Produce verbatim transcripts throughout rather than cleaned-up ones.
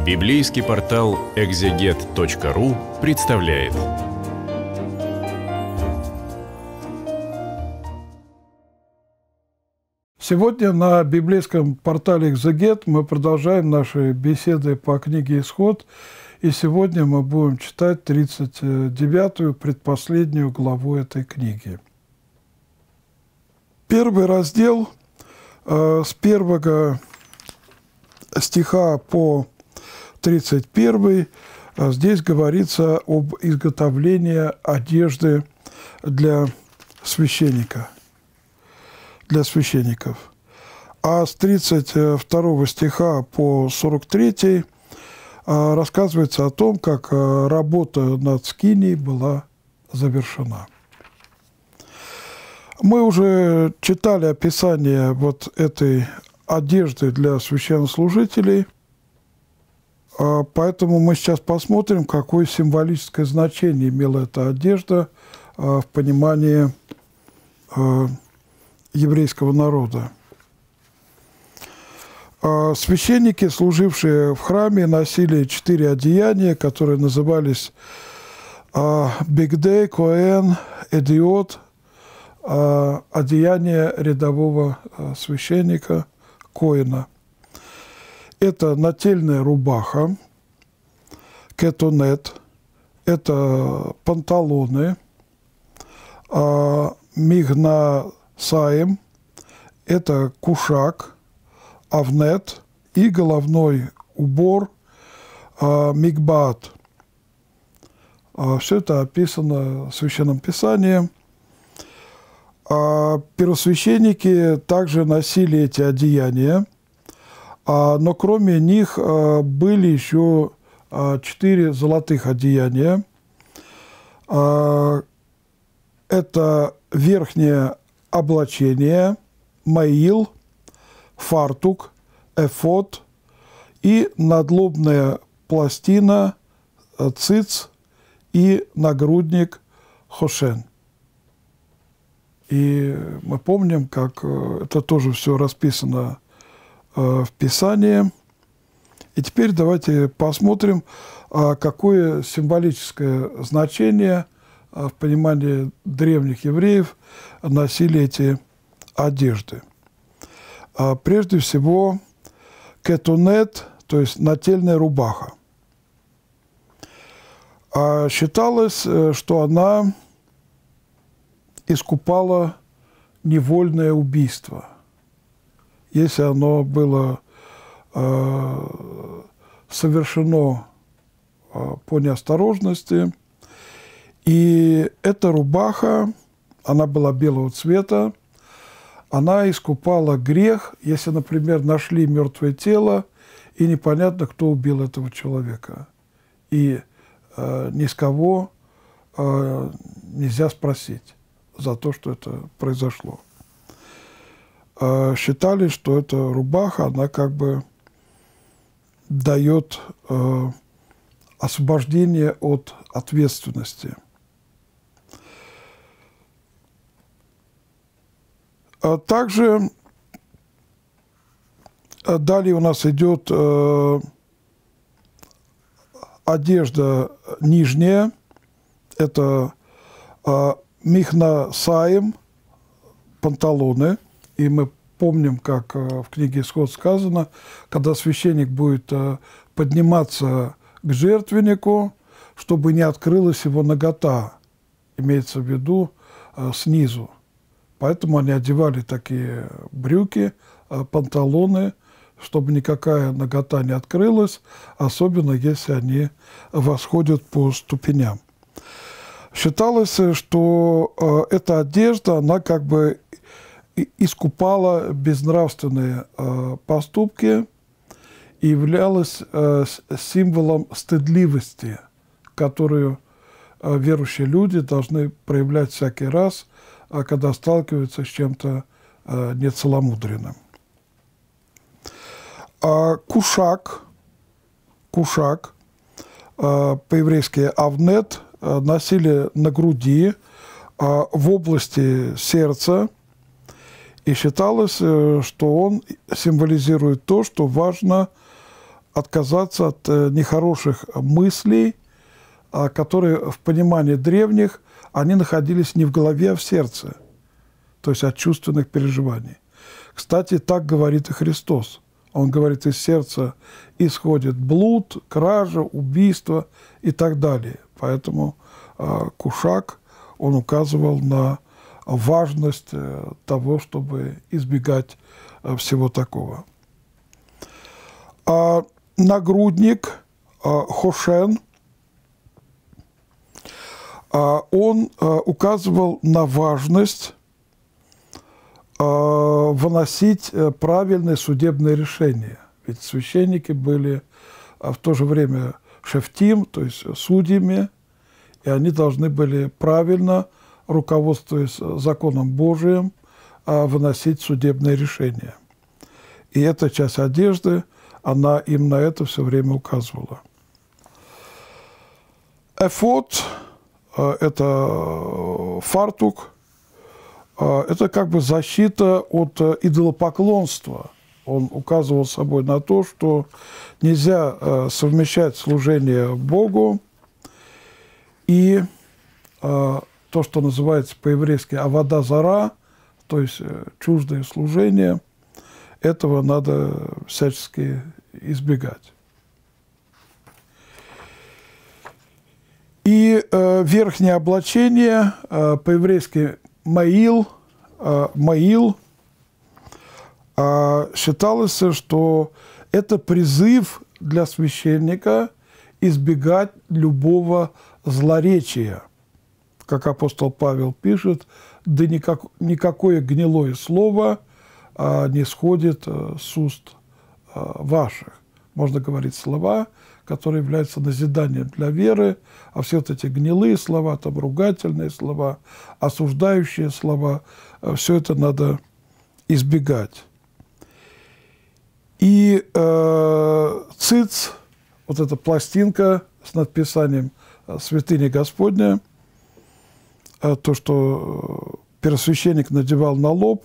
Библейский портал экзегет точка ру представляет. Сегодня на библейском портале «Экзегет» мы продолжаем наши беседы по книге «Исход». И сегодня мы будем читать тридцать девятую, предпоследнюю главу этой книги. Первый раздел э, с первого стиха по тридцать первый. Э, здесь говорится об изготовлении одежды для священника. для священников. А с тридцать второго стиха по сорок третий рассказывается о том, как работа над скинией была завершена. Мы уже читали описание вот этой одежды для священнослужителей, поэтому мы сейчас посмотрим, какое символическое значение имела эта одежда в понимании еврейского народа. Священники, служившие в храме, носили четыре одеяния, которые назывались бигдей, коэн, эдиот, одеяние рядового священника, коэна. Это нательная рубаха, кетонет, это панталоны, мигна саим – это кушак, авнет и головной убор а, мигбаат. А, все это описано в Священном Писании. А, первосвященники также носили эти одеяния, а, но кроме них а, были еще а, четыре золотых одеяния. А, это верхнее облачение, маил, фартук, эфод и надлобная пластина, циц и нагрудник хошен. И мы помним, как это тоже все расписано в Писании. И теперь давайте посмотрим, какое символическое значение в понимании древних евреев носили эти одежды. Прежде всего, кетонет, то есть нательная рубаха. Считалось, что она искупала невольное убийство, если оно было совершено по неосторожности. И эта рубаха, она была белого цвета, она искупала грех, если, например, нашли мертвое тело, и непонятно, кто убил этого человека. И э, ни с кого э, нельзя спросить за то, что это произошло. Э, считали, что эта рубаха, она как бы дает э, освобождение от ответственности. Также далее у нас идет э, одежда нижняя, это э, михна саим, панталоны. И мы помним, как э, в книге «Исход» сказано, когда священник будет э, подниматься к жертвеннику, чтобы не открылась его нагота, имеется в виду э, снизу. Поэтому они одевали такие брюки, панталоны, чтобы никакая нагота не открылась, особенно если они восходят по ступеням. Считалось, что эта одежда, она как бы искупала безнравственные поступки и являлась символом стыдливости, которую верующие люди должны проявлять всякий раз, когда сталкиваются с чем-то э, нецеломудренным. А кушак, кушак э, по-еврейски авнет, э, носили на груди, э, в области сердца, и считалось, э, что он символизирует то, что важно отказаться от нехороших мыслей, которые в понимании древних, они находились не в голове, а в сердце, то есть от чувственных переживаний. Кстати, так говорит и Христос. Он говорит, из сердца исходит блуд, кража, убийство и так далее. Поэтому Кушак, он указывал на важность того, чтобы избегать всего такого. А нагрудник Хошен, он указывал на важность выносить правильные судебные решения. Ведь священники были в то же время шефтим, то есть судьями, и они должны были правильно, руководствуясь законом Божиим, выносить судебные решения. И эта часть одежды, она им на это все время указывала. Эфод – это фартук, это как бы защита от идолопоклонства. Он указывал собой на то, что нельзя совмещать служение Богу и то, что называется по-еврейски авода зара, то есть чуждое служение, этого надо всячески избегать. И э, верхнее облачение, э, по-еврейски маил, э, маил, э, считалось, что это призыв для священника избегать любого злоречия. Как апостол Павел пишет, да никак, никакое гнилое слово а, не сходит а, с уст а, ваших. Можно говорить слова, которые являются назиданием для веры, а все вот эти гнилые слова, там, ругательные слова, осуждающие слова, а, все это надо избегать. И э, циц, вот эта пластинка с надписанием «Святыня Господня», то, что первосвященник надевал на лоб,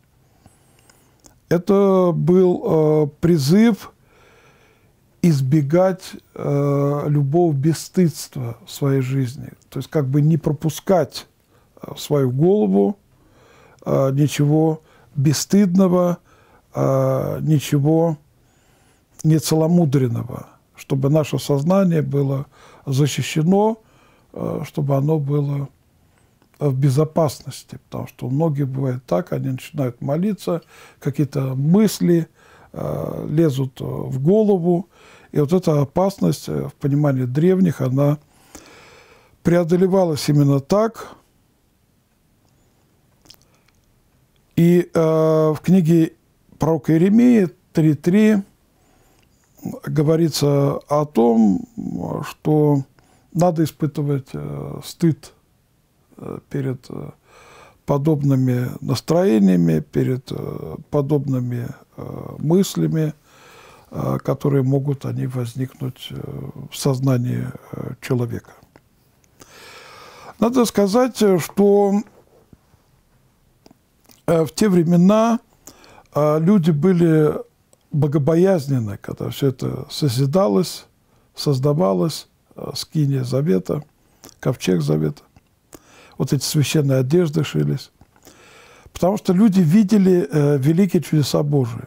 это был призыв избегать любого бесстыдства в своей жизни. То есть как бы не пропускать в свою голову ничего бесстыдного, ничего нецеломудренного, чтобы наше сознание было защищено, чтобы оно было в безопасности, потому что у многих бывает так, они начинают молиться, какие-то мысли э, лезут в голову, и вот эта опасность в понимании древних, она преодолевалась именно так. И э, в книге пророка Иеремии три три говорится о том, что надо испытывать э, стыд перед подобными настроениями, перед подобными мыслями, которые могут они возникнуть в сознании человека. Надо сказать, что в те времена люди были богобоязненны, когда все это созидалось, создавалось, скиния завета, ковчег завета. Вот эти священные одежды шились. Потому что люди видели э, великие чудеса Божии.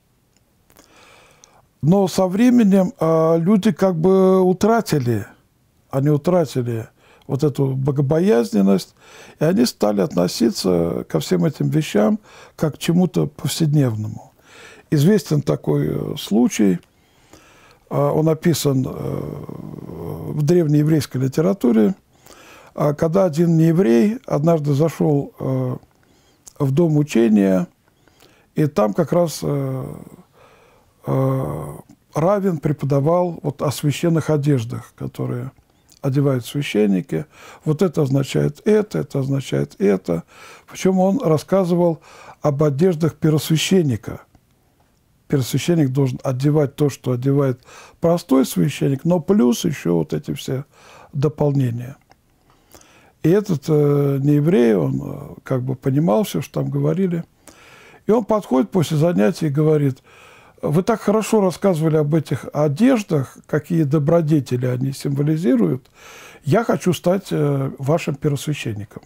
Но со временем э, люди как бы утратили, они утратили вот эту богобоязненность, и они стали относиться ко всем этим вещам как к чему-то повседневному. Известен такой случай, э, он описан э, в древнееврейской литературе, когда один нееврей однажды зашел э, в дом учения, и там как раз э, э, раввин преподавал вот о священных одеждах, которые одевают священники. Вот это означает это, это означает это. Причем он рассказывал об одеждах первосвященника. Первосвященник должен одевать то, что одевает простой священник, но плюс еще вот эти все дополнения. И этот э, нееврей, он э, как бы понимал все, что там говорили. И он подходит после занятий и говорит: вы так хорошо рассказывали об этих одеждах, какие добродетели они символизируют. Я хочу стать вашим первосвященником.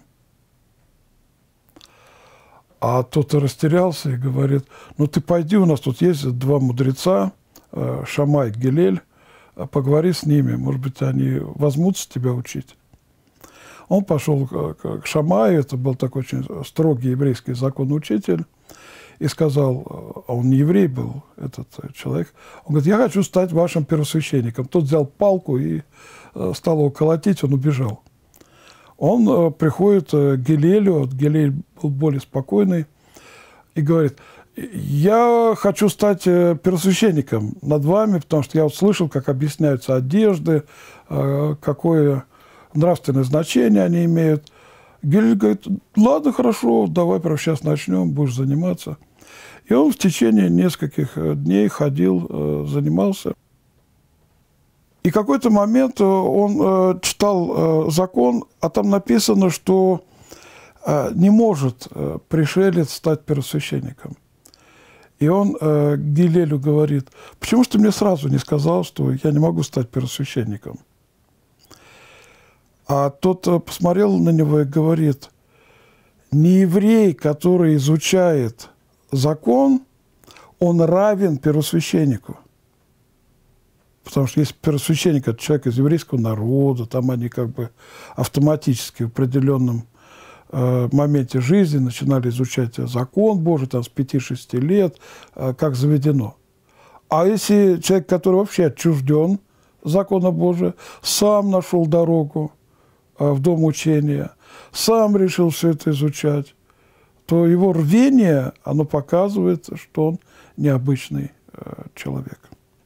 А тот растерялся и говорит: ну ты пойди, у нас тут есть два мудреца, Шамай, Гилель, поговори с ними, может быть, они возьмутся тебя учить. Он пошел к Шамаю, это был такой очень строгий еврейский законоучитель, и сказал, а он не еврей был, этот человек, он говорит: я хочу стать вашим первосвященником. Тот взял палку и стал его колотить, он убежал. Он приходит к Гилелю, Гилель был более спокойный, и говорит: я хочу стать первосвященником над вами, потому что я вот слышал, как объясняются одежды, какое нравственное значение они имеют. Гилель говорит: ладно, хорошо, давай прямо сейчас начнем, будешь заниматься. И он в течение нескольких дней ходил, занимался. И в какой-то момент он читал закон, а там написано, что не может пришелец стать первосвященником. И он Гилелю говорит: почему же ты мне сразу не сказал, что я не могу стать первосвященником? А тот посмотрел на него и говорит: не еврей, который изучает закон, он равен первосвященнику. Потому что если первосвященник – это человек из еврейского народа, там они как бы автоматически в определенном э, моменте жизни начинали изучать закон Божий, там, с пяти-шести лет, э, как заведено. А если человек, который вообще отчужден закона Божия, сам нашел дорогу э, в дом учения, сам решил все это изучать, то его рвение, оно показывает, что он необычный э, человек.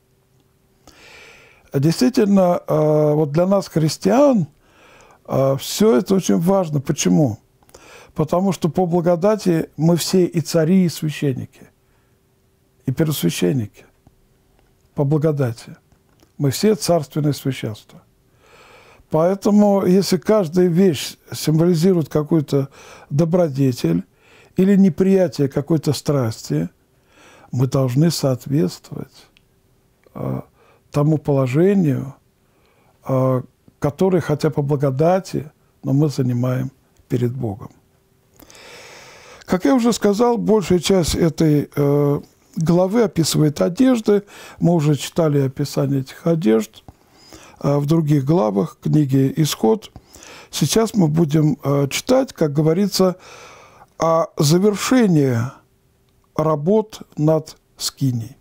Действительно, вот для нас, христиан, все это очень важно. Почему? Потому что по благодати мы все и цари, и священники, и первосвященники. По благодати. Мы все царственное священство. Поэтому, если каждая вещь символизирует какую-то добродетель или неприятие какой-то страсти, мы должны соответствовать тому положению, которое, хотя по благодати, но мы занимаем перед Богом. Как я уже сказал, большая часть этой главы описывает одежды. Мы уже читали описание этих одежд в других главах книги «Исход». Сейчас мы будем читать, как говорится, о завершении работ над скинией.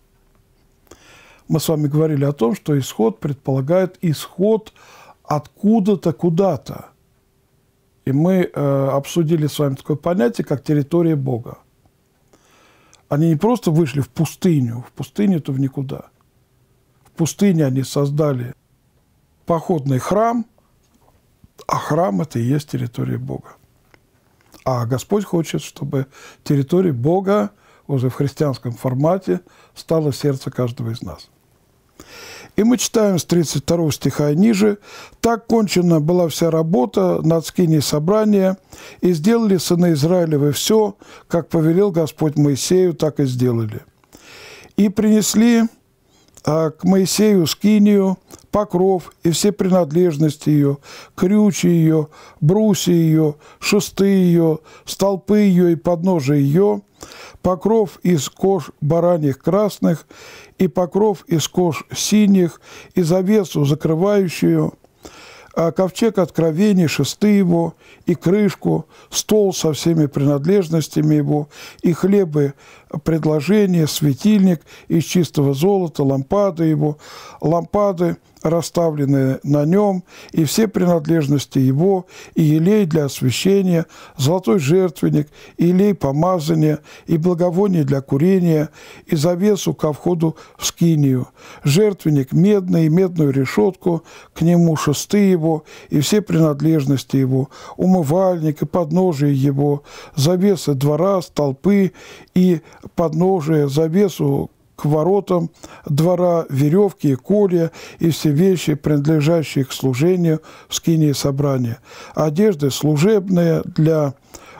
Мы с вами говорили о том, что исход предполагает исход откуда-то куда-то. И мы э, обсудили с вами такое понятие, как территория Бога. Они не просто вышли в пустыню, в пустыню-то в никуда. В пустыне они создали походный храм, а храм – это и есть территория Бога. А Господь хочет, чтобы территория Бога уже в христианском формате стало сердце каждого из нас. И мы читаем с тридцать второго стиха и ниже. «Так кончена была вся работа над скинией собрания, и сделали сыны Израилевы все, как повелел Господь Моисею, так и сделали. И принесли а, к Моисею скинию, покров и все принадлежности ее, крючи ее, брусья ее, шесты ее, столпы ее и подножия ее, покров из кож бараньих красных, и покров из кож синих, и завесу закрывающую, а ковчег откровений, шесты его, и крышку, стол со всеми принадлежностями его, и хлебы предложения, светильник из чистого золота, лампады его, лампады, расставленные на нем, и все принадлежности его, и елей для освящения, золотой жертвенник, и елей помазания, и благовоние для курения, и завесу ко входу в скинию, жертвенник медный, и медную решетку, к нему шесты его, и все принадлежности его, умывальник и подножие его, завесы двора, столпы и подножие, завесу к воротам двора, веревки и колья, и все вещи, принадлежащие к служению в скинии собрания, одежды служебные для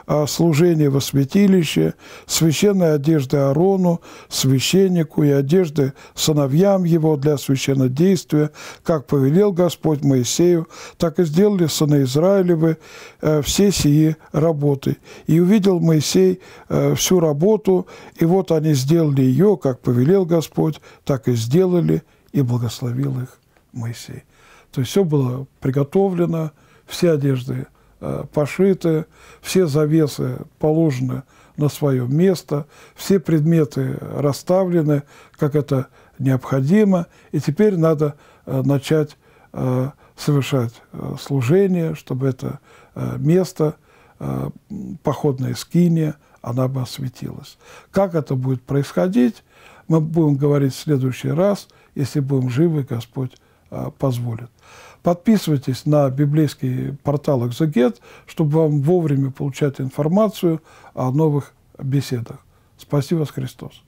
служение во святилище, священной одежды Аарону, священнику и одежды сыновьям его для священнодействия, как повелел Господь Моисею, так и сделали сыны Израилевы все сии работы. И увидел Моисей всю работу, и вот они сделали ее, как повелел Господь, так и сделали, и благословил их Моисей. То есть все было приготовлено, все одежды э, пошиты, все завесы положены на свое место, все предметы расставлены, как это необходимо, и теперь надо э, начать э, совершать э, служение, чтобы это э, место, э, походная скиния, она бы осветилась. Как это будет происходить, мы будем говорить в следующий раз, если будем живы, Господь э, позволит. Подписывайтесь на библейский портал «Экзегет», чтобы вам вовремя получать информацию о новых беседах. Спаси вас, Христос!